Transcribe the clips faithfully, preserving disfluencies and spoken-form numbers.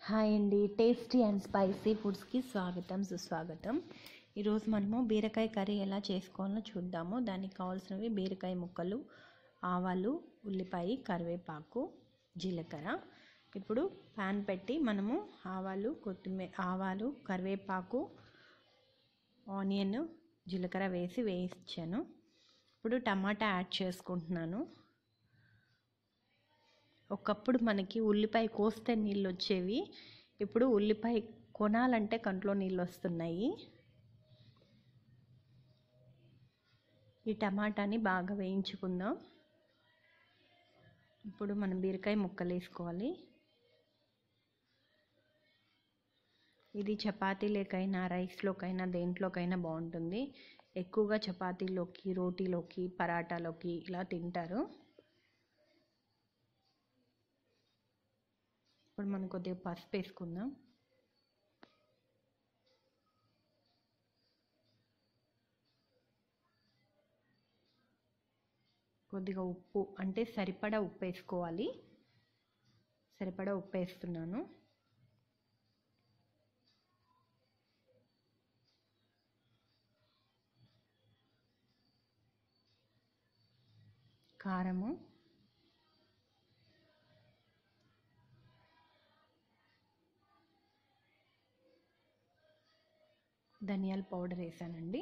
Hi అండి, tasty and spicy ఫుడ్స్కి స్వాగతం సుస్వాగతం. ఈరోజు మనము బీరకాయ కర్రీ ఎలా చేసుకోవాలో చూద్దాము. దానికి కావాల్సినవి బీరకాయ ముక్కలు, ఆవాలు, ఉల్లిపాయ, కరివేపాకు, జీలకర్ర. ఇప్పుడు ప్యాన్ పెట్టి మనము ఆవాలు, కొత్తిమీర, ఆవాలు, కరివేపాకు, ఆనియన్, జీలకర్ర వేసి వేయించాను. ఇప్పుడు టమాటా యాడ్ చేసుకుంటున్నాను. ఒకప్పుడు మనకి ఉల్లిపాయ కోస్తే నీళ్ళు వచ్చేవి, ఇప్పుడు ఉల్లిపాయ కొనాలంటే కంట్లో నీళ్ళు వస్తున్నాయి. ఈ టమాటాని బాగా వేయించుకుందాం. ఇప్పుడు మనం బీరకాయ ముక్కలు వేసుకోవాలి. ఇది చపాతీలోకైనా రైస్లోకైనా దేంట్లోకైనా బాగుంటుంది. ఎక్కువగా చపాతీలోకి, రోటీలోకి, పరాటాలోకి ఇలా తింటారు. ఇప్పుడు మనం కొద్దిగా పసుపు వేసుకుందాం. కొద్దిగా ఉప్పు, అంటే సరిపడా ఉప్పు వేసుకోవాలి. సరిపడా ఉప్పు వేస్తున్నాను. కారము, ధనియాల పౌడర్ వేసానండి.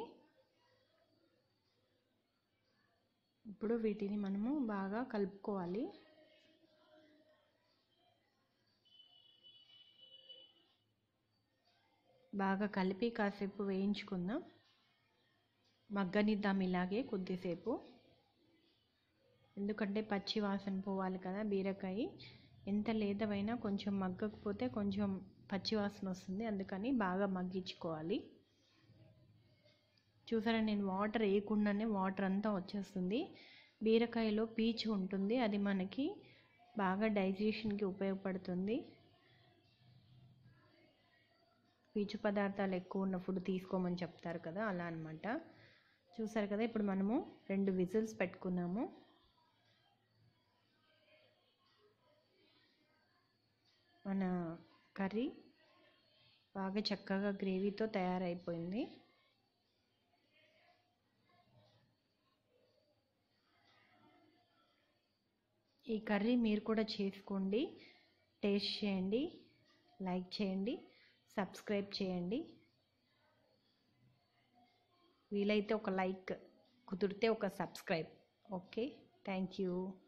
ఇప్పుడు వీటిని మనము బాగా కలుపుకోవాలి. బాగా కలిపి కాసేపు వేయించుకుందాం. మగ్గనిద్దాం ఇలాగే కొద్దిసేపు, ఎందుకంటే పచ్చి వాసన పోవాలి కదా. బీరకాయ ఎంత లేతవైనా కొంచెం మగ్గకపోతే కొంచెం పచ్చి వాసన వస్తుంది, అందుకని బాగా మగ్గించుకోవాలి. చూసారా, నేను వాటర్ వేయకుండానే వాటర్ అంతా వచ్చేస్తుంది. బీరకాయలో పీచు ఉంటుంది, అది మనకి బాగా డైజెషన్కి ఉపయోగపడుతుంది. పీచు పదార్థాలు ఎక్కువ ఉన్న ఫుడ్ తీసుకోమని చెప్తారు కదా, అలా అన్నమాట. చూసారు కదా, ఇప్పుడు మనము రెండు విజిల్స్ పెట్టుకున్నాము. మన కర్రీ బాగా చక్కగా గ్రేవీతో తయారైపోయింది. ఈ కర్రీ మీరు కూడా చేసుకోండి, టేస్ట్ చేయండి, లైక్ చేయండి, సబ్స్క్రైబ్ చేయండి. వీలైతే ఒక లైక్, కుదిరితే ఒక సబ్స్క్రైబ్. Okay, thank you.